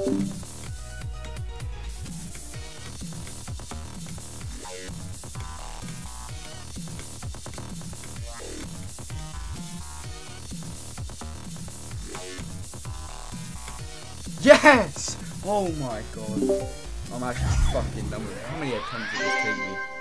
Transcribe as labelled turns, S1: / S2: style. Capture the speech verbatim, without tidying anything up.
S1: Yes! Oh my god. I'm actually fucking done with it. How many attempts did this take me?